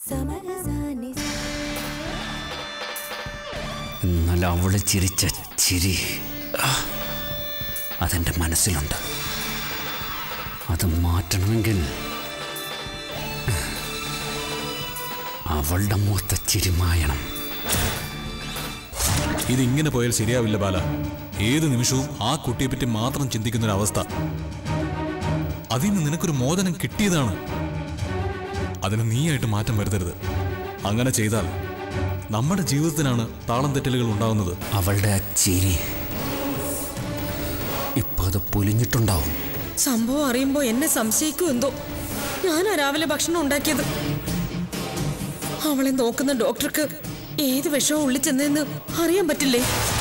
എന്നാൽ അവള് ചിരിച്ച ചിരി അതെൻ്റെ മനസ്സിലുണ്ട്. അത് മാറ്റണമെങ്കിൽ അവളുടെ മുഖത്തെ ചിരിമായണം. ഇതിങ്ങനെ പോയാൽ ശരിയാവില്ല ബാല. ഏത് നിമിഷവും ആ കുട്ടിയെപ്പറ്റി മാത്രം ചിന്തിക്കുന്നൊരവസ്ഥ. അതിന് നിനക്കൊരു മോചനം കിട്ടിയതാണ്. അതിന് നീയായിട്ട് മാറ്റം വരുത്തരുത്. അങ്ങനെ ചെയ്താൽ നമ്മുടെ ജീവിതത്തിനാണ് താളം തെറ്റലുകൾ ഉണ്ടാകുന്നത്. അവളുടെ ആ ചിരി ഇപ്പൊ അത് പൊലിഞ്ഞിട്ടുണ്ടാവും. സംഭവം അറിയുമ്പോ എന്നെ സംശയിക്കും എന്തോ. ഞാനാ രാവിലെ ഭക്ഷണം ഉണ്ടാക്കിയത്. അവളെ നോക്കുന്ന ഡോക്ടർക്ക് ഏത് വിഷവും ഉള്ളിൽ ചെന്നെന്ന് അറിയാൻ പറ്റില്ലേ?